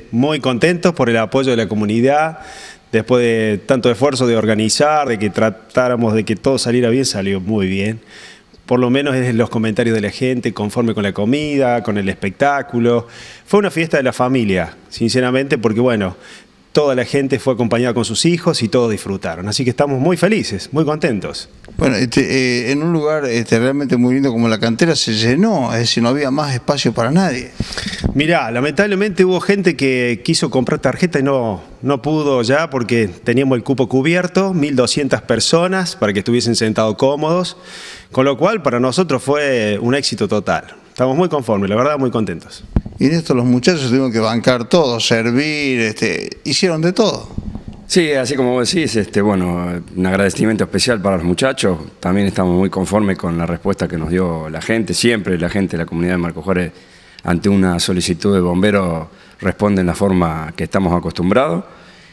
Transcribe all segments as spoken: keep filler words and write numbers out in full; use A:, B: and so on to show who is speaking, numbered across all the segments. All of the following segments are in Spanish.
A: muy contentos por el apoyo de la comunidad. Después de tanto esfuerzo de organizar, de que tratáramos de que todo saliera bien, salió muy bien. Por lo menos es los comentarios de la gente, conforme con la comida, con el espectáculo. Fue una fiesta de la familia, sinceramente, porque bueno, toda la gente fue acompañada con sus hijos y todos disfrutaron. Así que estamos muy felices, muy contentos.
B: Bueno, este, eh, en un lugar este, realmente muy lindo como la cantera se llenó, es decir, no había más espacio para nadie.
A: Mirá, lamentablemente hubo gente que quiso comprar tarjeta y no, no pudo ya porque teníamos el cupo cubierto, mil doscientas personas para que estuviesen sentados cómodos, con lo cual para nosotros fue un éxito total. Estamos muy conformes, la verdad, muy contentos.
B: Y en esto los muchachos tuvieron que bancar todo, servir, este, hicieron de todo.
C: Sí, así como vos decís, este, bueno, un agradecimiento especial para los muchachos. También estamos muy conformes con la respuesta que nos dio la gente. Siempre la gente de la comunidad de Marcos Juárez, ante una solicitud de bomberos, responde en la forma que estamos acostumbrados.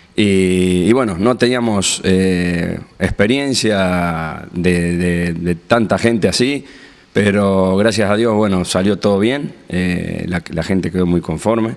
C: Y, y bueno, no teníamos eh, experiencia de, de, de tanta gente así, pero gracias a Dios, bueno, salió todo bien, eh, la, la gente quedó muy conforme.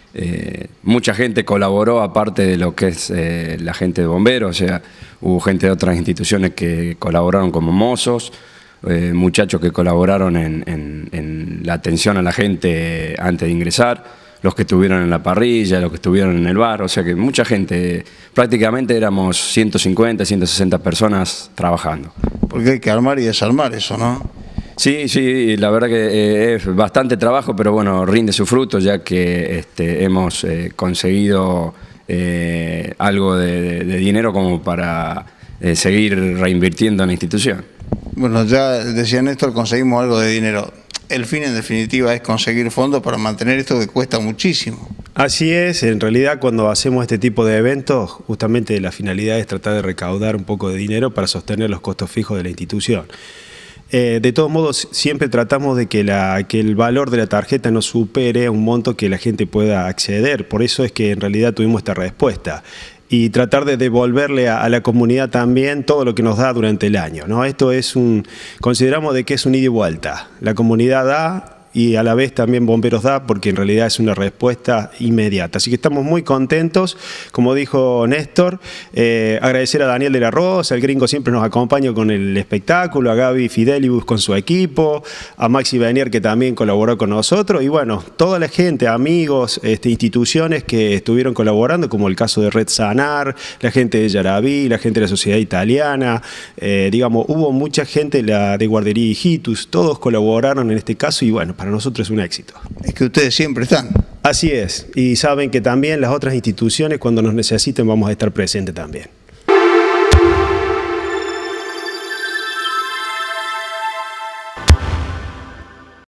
C: Eh, mucha gente colaboró aparte de lo que es eh, la gente de bomberos, o sea, hubo gente de otras instituciones que colaboraron como mozos, eh, muchachos que colaboraron en, en, en la atención a la gente antes de ingresar, los que estuvieron en la parrilla, los que estuvieron en el bar, o sea que mucha gente, prácticamente éramos ciento cincuenta, ciento sesenta personas trabajando.
B: Porque hay que armar y desarmar eso, ¿no?
C: Sí, sí, la verdad que eh, es bastante trabajo, pero bueno, rinde su fruto ya que este, hemos eh, conseguido eh, algo de, de, de dinero como para eh, seguir reinvirtiendo en la institución.
B: Bueno, ya decía Néstor, conseguimos algo de dinero. El fin en definitiva es conseguir fondos para mantener esto que cuesta muchísimo.
A: Así es, en realidad cuando hacemos este tipo de eventos, justamente la finalidad es tratar de recaudar un poco de dinero para sostener los costos fijos de la institución. Eh, de todos modos, siempre tratamos de que, la, que el valor de la tarjeta no supere un monto que la gente pueda acceder. Por eso es que en realidad tuvimos esta respuesta. Y tratar de devolverle a, a la comunidad también todo lo que nos da durante el año, ¿no? Esto es un, consideramos de que es un ida y vuelta. La comunidad da y a la vez también Bomberos da, porque en realidad es una respuesta inmediata. Así que estamos muy contentos, como dijo Néstor, eh, agradecer a Daniel de la Rosa, el gringo siempre nos acompaña con el espectáculo, a Gaby Fidelibus con su equipo, a Maxi Benier que también colaboró con nosotros, y bueno, toda la gente, amigos, este, instituciones que estuvieron colaborando, como el caso de Red Sanar, la gente de Yarabí, la gente de la Sociedad Italiana, eh, digamos, hubo mucha gente la de Guardería Hijitus, todos colaboraron en este caso y bueno, para nosotros es un éxito.
B: Es que ustedes siempre están.
A: Así es, y saben que también las otras instituciones cuando nos necesiten vamos a estar presentes también.